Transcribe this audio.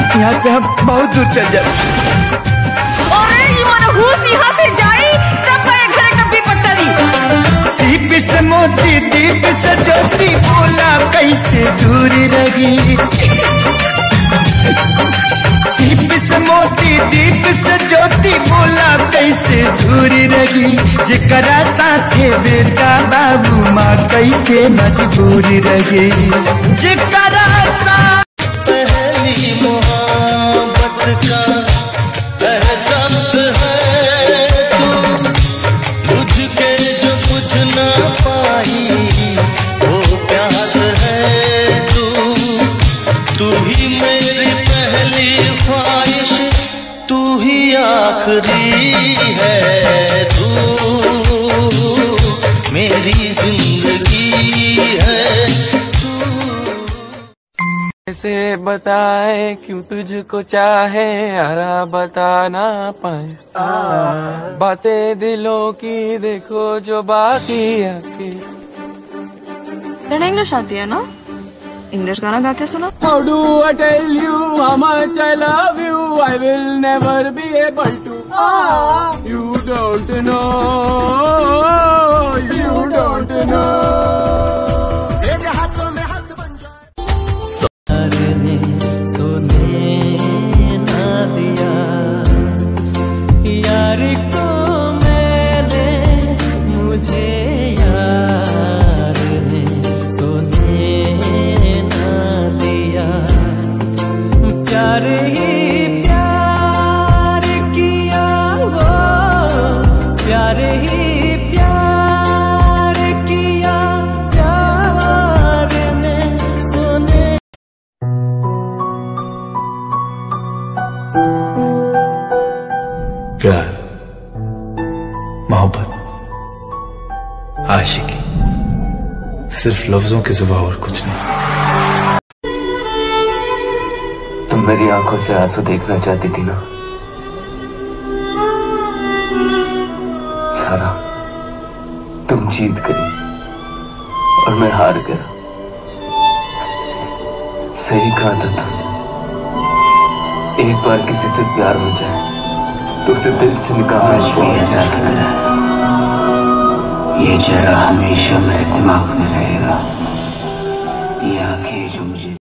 यहाँ से हम बहुत दूर चल जाए। अरे ये मनहूस यहाँ से जाई तब पाए घरे कभी पट्टरी। सीप से मोती दीप से ज्योति बोला कैसे दूर रही। सीप से मोती दीप से ज्योति बोला कैसे दूर रही। जेकरा साथे बेटा बाबू माँ कैसे मजबूर रही। जेकरा साथ पहली मोहब्बत का एहसास है तू, तुझके जो बुझ ना पाई वो प्यास है तू ही मेरी पहली ख्वाहिश, तू ही आखिरी है, तू मेरी जिंदगी है तू। कैसे बताए क्यों तुझको चाहे यारा बता ना पाए। बातें दिलों की देखो जो बाकी आके। इंग्लिश आती है ना, इंग्लिश गाना गा के सुनो। How do I tell you how much I love you? I will never be able to. You don't know, you don't know. सोने ना दिया यार को मैंने, मुझे यार ने सोने ना दिया। प्यार ही प्यार किया वो, प्यार ही प्यार किया, प्यार में सोने। प्यार, मोहब्बत, आशिकी सिर्फ लफ्जों के सिवा और कुछ नहीं। तुम मेरी आंखों से आंसू देखना चाहती थी ना सारा, तुम जीत गई और मैं हार गया। सही कहा था तुम, एक बार किसी से प्यार हो जाए तो उसे दिल से निकालना बहुत ऐसा लग रहा है। ये चेहरा हमेशा मेरे दिमाग में रहेगा। ये आंखें जो मुझे